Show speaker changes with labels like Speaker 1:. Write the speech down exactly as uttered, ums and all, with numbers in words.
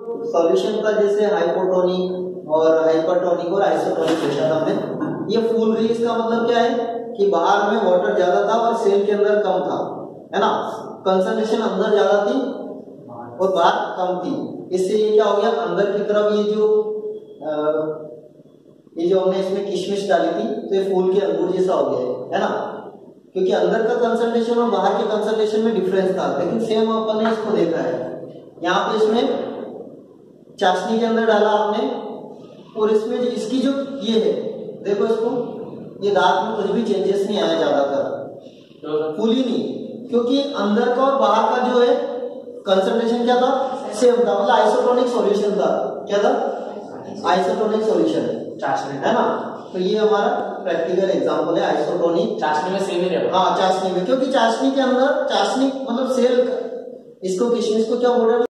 Speaker 1: Solution का जैसे hypotonic और हाइपरटोनिक और आइसोटोनिक देखा था हमने। ये फूल रही, इसका मतलब क्या है कि बाहर में वाटर ज्यादा था और सेल के अंदर कम था, है ना। कंसंट्रेशन अंदर ज्यादा थी और बाहर कम थी। इससे ये क्या हो गया, अंदर की तरफ ये जो आ, ये जो हमने इसमें किशमिश डाली थी तो ये फूल के अंगूर जैसा हो गया है, है ना, क्योंकि अंदर का कंसंट्रेशन और बाहर के कंसंट्रेशन में डिफरेंस था। लेकिन सेम अपन ने इसको देखा है, यहाँ पे इसमें चाशनी के अंदर डाला आपने और इसमें जो इसकी जो ये है देखो, इसको ये दांत में कुछ भी चेंजेस नहीं आया ज्यादातर, फूली नहीं, क्योंकि अंदर का और बाहर का जो है कंसंट्रेशन क्या था, सेम था, मतलब आइसोटोनिक सॉल्यूशन था। क्या था, आइसोटोनिक सॉल्यूशन
Speaker 2: चाशनी,
Speaker 1: है ना। तो ये हमारा प्रैक्टिकल एग्जांपल है आइसोटोनिक।
Speaker 2: चाशनी में सेम ही रहेगा।
Speaker 1: हाँ चाशनी में, क्योंकि चाशनी के अंदर चाशनी मतलब सेल, इसको किशमिश को क्या बोल रहे हैं